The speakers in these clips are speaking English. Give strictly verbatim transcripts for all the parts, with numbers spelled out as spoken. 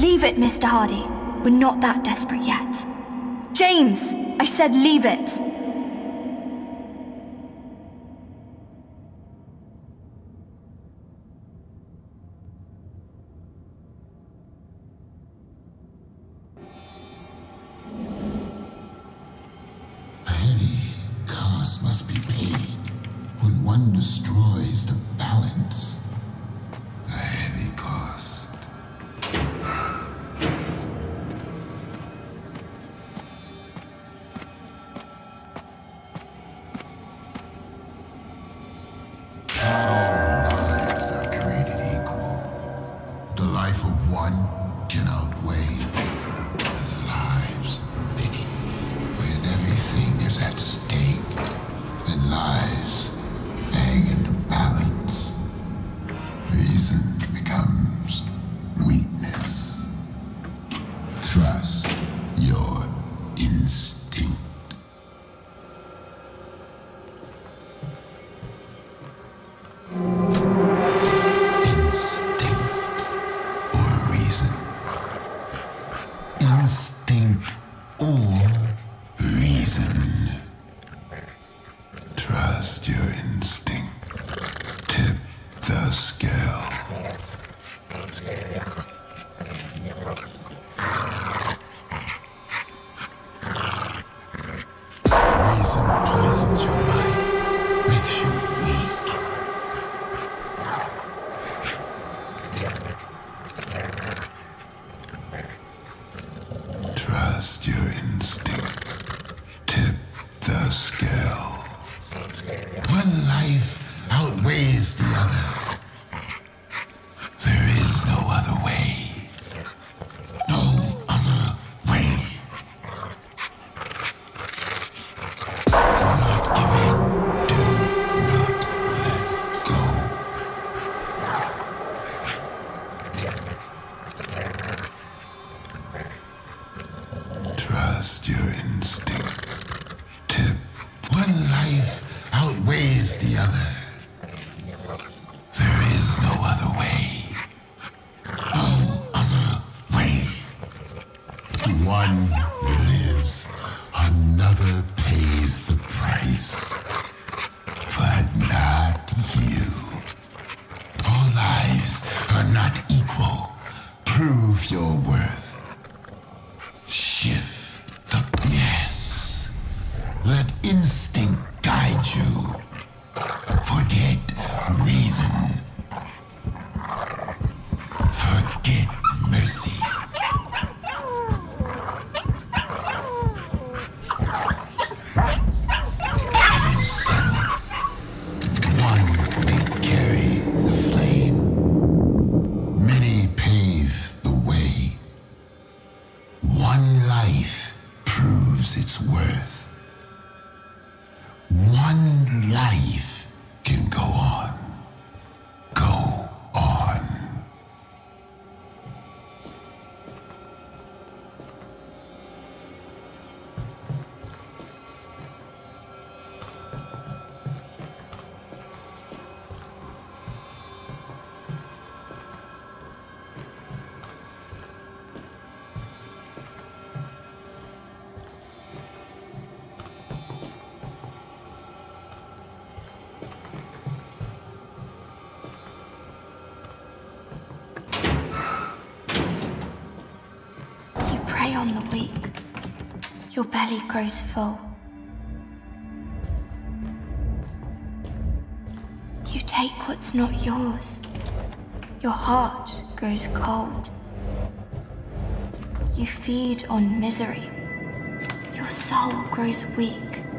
Leave it, Mister Hardy. We're not that desperate yet. James! I said leave it! A heavy cost must be paid when one destroys the balance. A heavy cost. On the weak, your belly grows full. You take what's not yours. Your heart grows cold. You feed on misery. Your soul grows weak.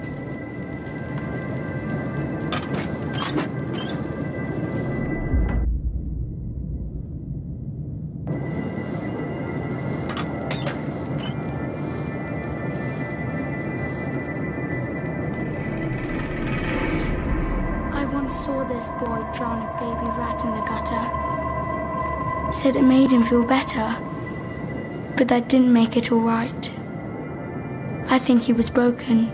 Boy drown a baby rat in the gutter. Said it made him feel better, but that didn't make it all right. I think he was broken.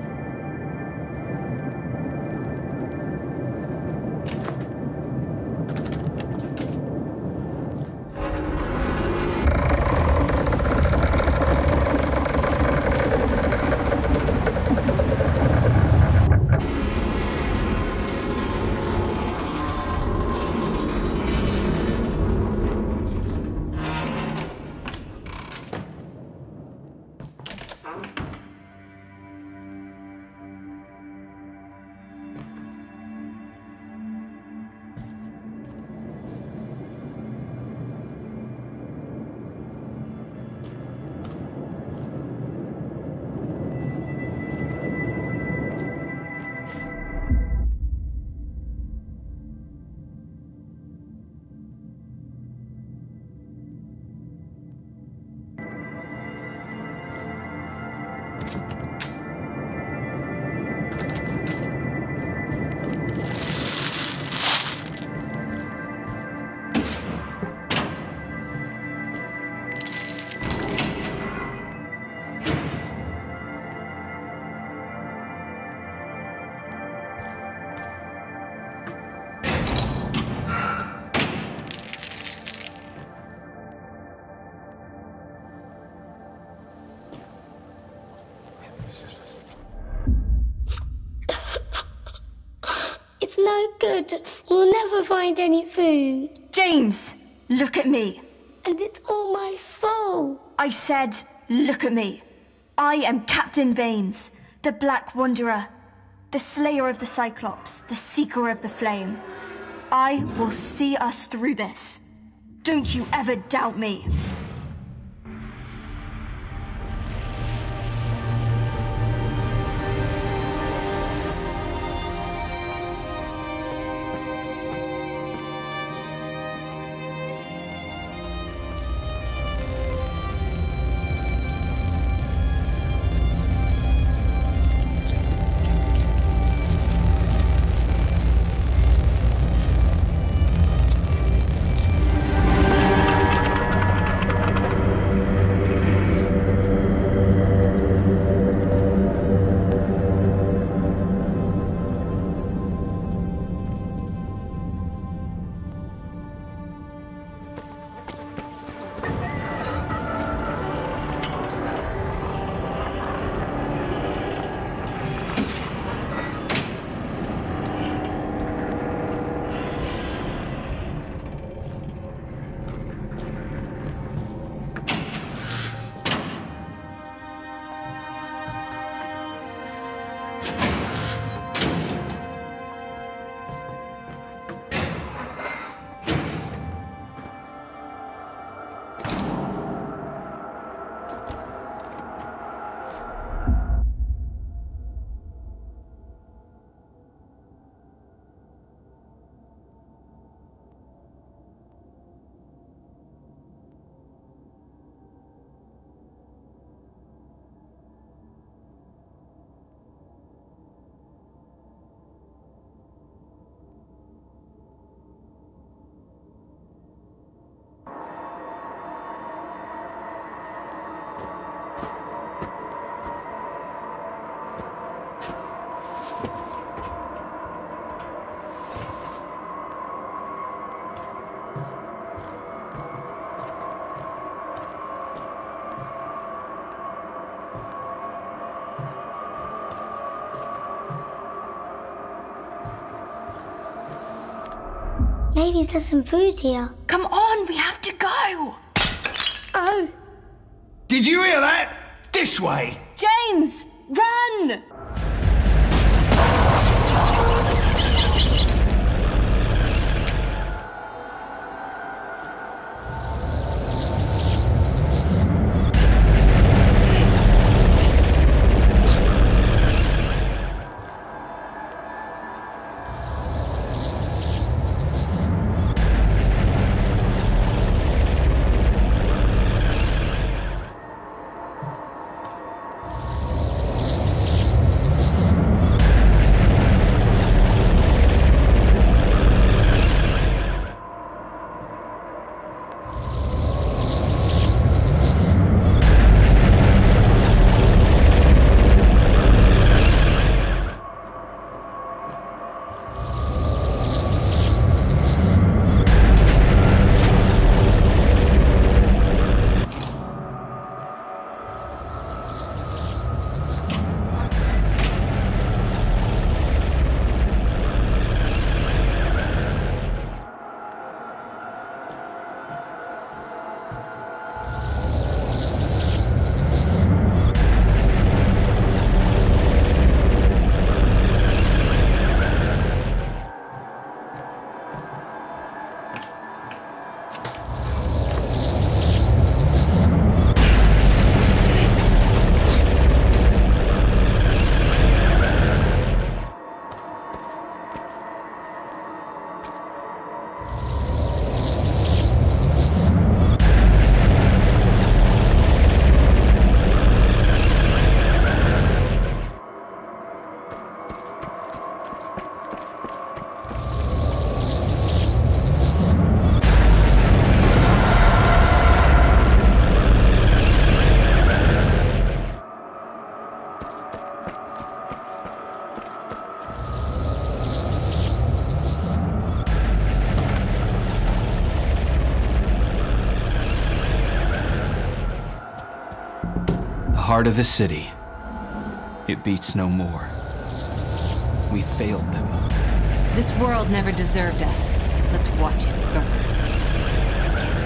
no good. We'll never find any food. James, look at me. And it's all my fault. I said, look at me. I am Captain Baines, the Black Wanderer, the Slayer of the Cyclops, the Seeker of the Flame. I will see us through this. Don't you ever doubt me. Maybe there's some food here. Come on, we have to go. Oh. Did you hear that? This way. James, run! Heart of the city. It beats no more. We failed them. This world never deserved us. Let's watch it burn. Together.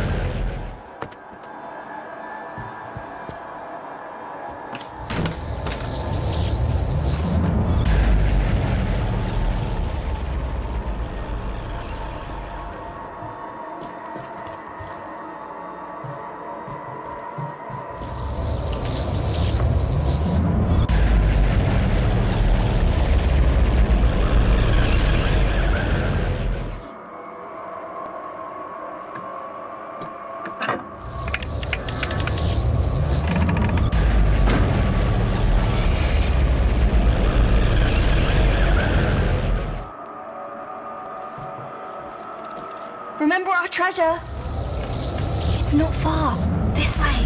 Remember our treasure? It's not far. This way.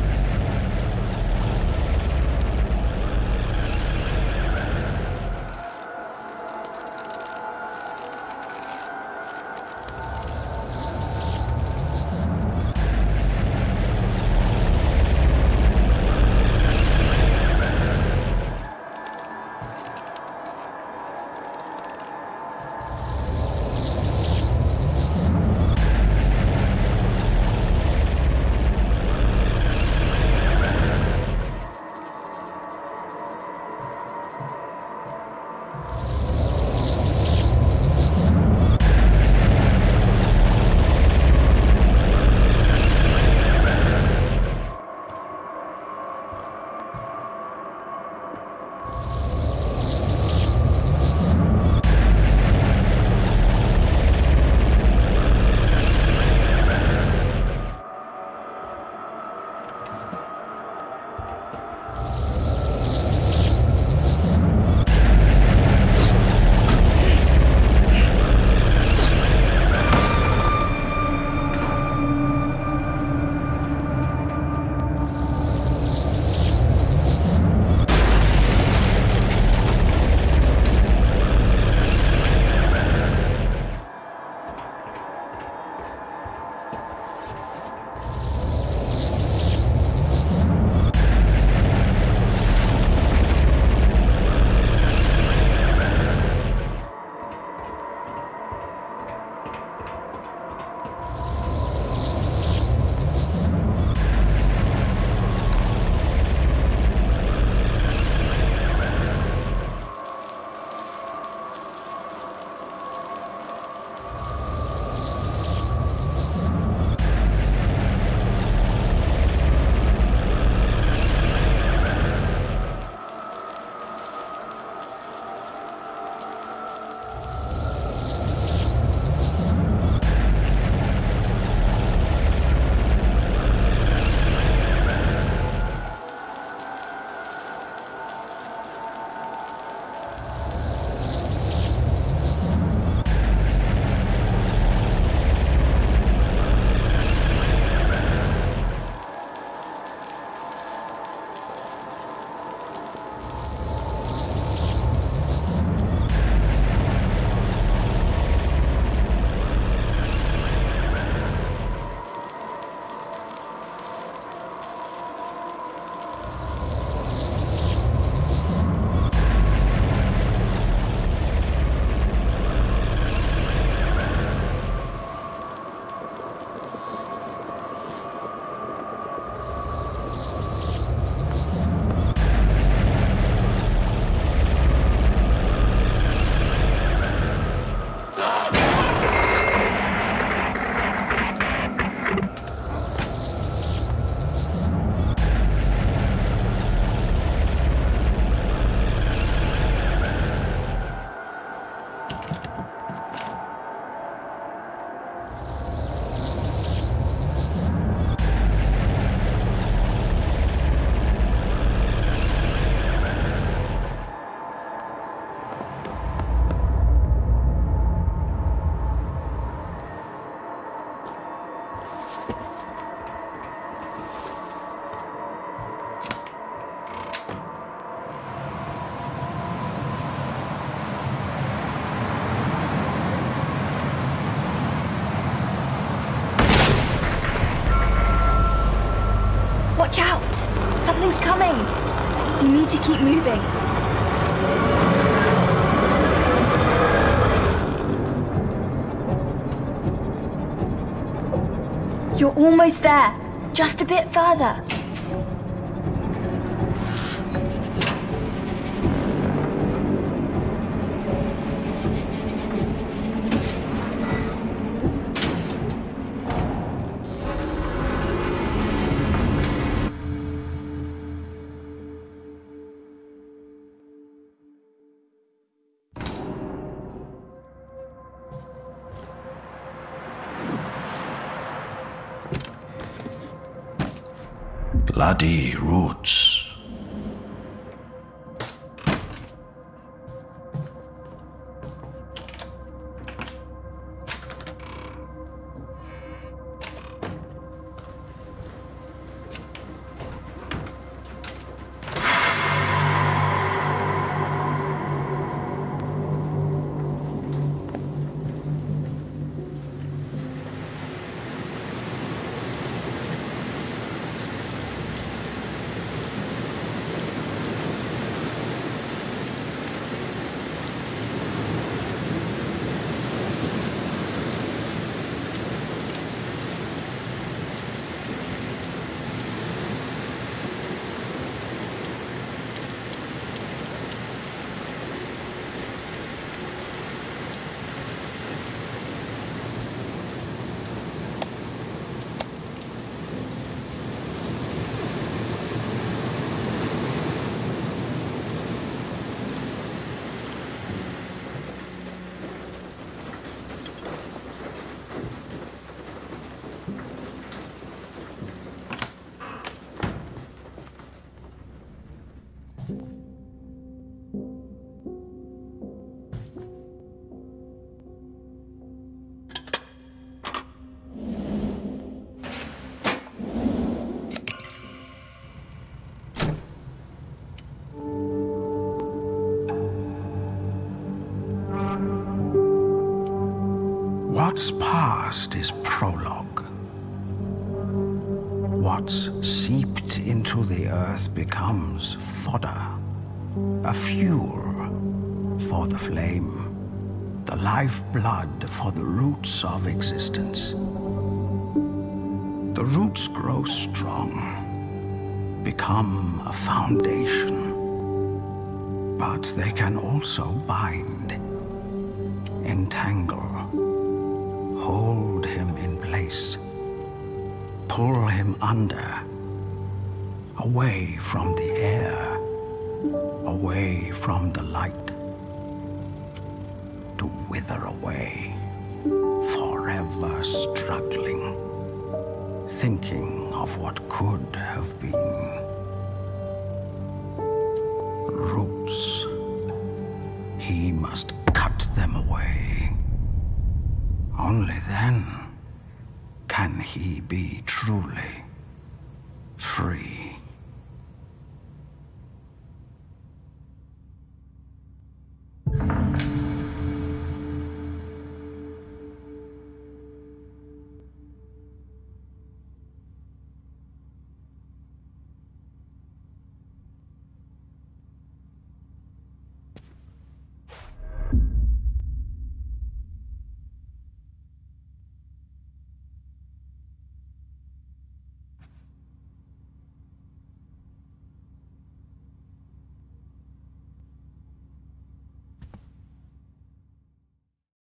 Watch out! Something's coming! You need to keep moving. You're almost there. Just a bit further. Bloody roots. What's past is prologue. What's seeped into the earth becomes fodder, a fuel for the flame, the lifeblood for the roots of existence. The roots grow strong, become a foundation, but they can also bind, entangle, hold him in place, pull him under, away from the air, away from the light, to wither away, forever struggling, thinking of what could have been. Roots, he must cut them away. Only then can he be truly